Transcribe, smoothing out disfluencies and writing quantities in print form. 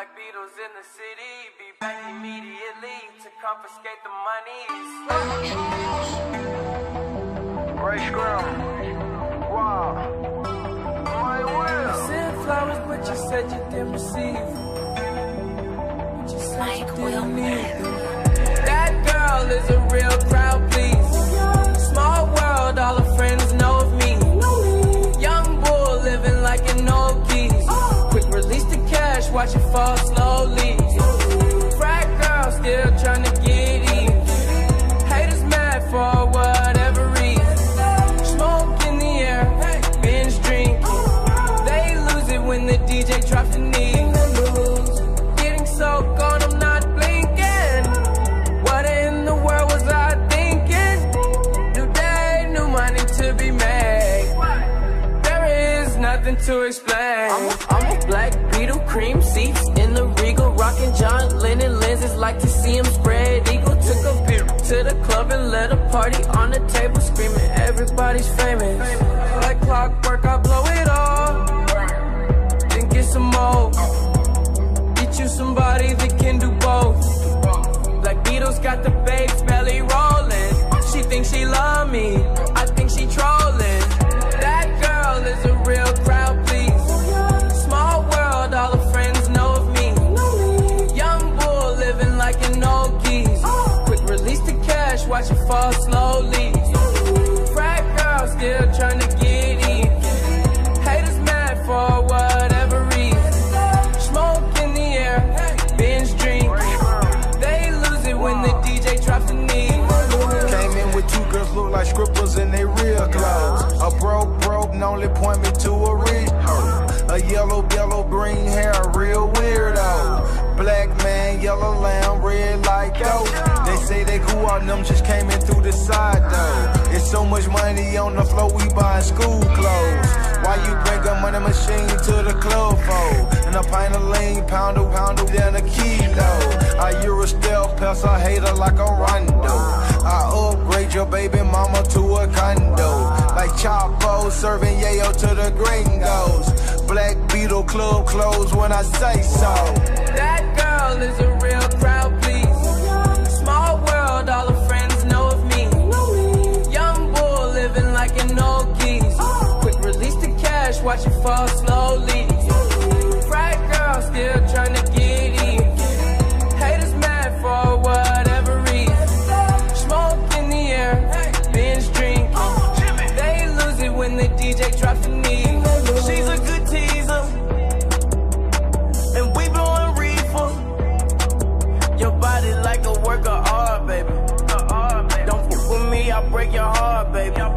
Black Beatles in the city, be back immediately to confiscate the money. Ray Scrum. Wow. My will. I sent flowers, but you said you didn't receive. But you said you didn't need them. That girl is a real crowd, please. Small world, all her friends know of me. Young bull living like an old keys. Quick release the cash, watch it fall slowly. Frat girl still trying to get even. Haters mad for whatever reason. Smoke in the air, binge drinking. They lose it when the DJ drops the knee. Getting so gone, I'm not blinking. What in the world was I thinking? New day, new money to be made. There is nothing to explain. I'm a black Beetle, cream seats in the Regal, rocking John Lennon lenses, like to see him spread eagle. Took a beer to the club and let a party on the table, screaming everybody's famous. Like clockwork, I blow it all, then get some more. Get you somebody that can do both. Black Beatles got the babes belly rolling. She thinks she love me, I think she trolling. That girl is a real crowd, please. Small world, all her friends know of me. Young bull living like an old geese. Quick release the cash, watch it fall slowly. Frat girl still trying to get even. Haters mad for whatever reason. Smoke in the air, binge drinking. They lose it when the DJ drops the knee. Came in with two girls look like scribbles in they real clothes. A broke only point me to a rich hoe. A yellow, green hair, a real weirdo. Black man, yellow lamb, red like dope. They say they cool on them, just came in through the side though. It's so much money on the floor, we buying school clothes. Why you bring a money machine to the club for? And a pint of lean, pounder, then a kilo. I Eurostel, pass a hater like a Rondo. I upgrade your baby mama to a condo. Like Chapo, serving yayo to the gringos. Black Beetle club closed when I say so. That girl is a real crowd, please. Small world, all her friends know of me. Young bull living like an old geese. Quick release the cash, watch it fall slowly. Frat girl still trying to get even. Haters mad for whatever reason. Smoke in the air, binge drinking. They lose it when the DJ drops the knee. She's a good teaser, and we blowing reefer. Your body like a work of art, baby. Don't fuck with me, I'll break your heart, baby.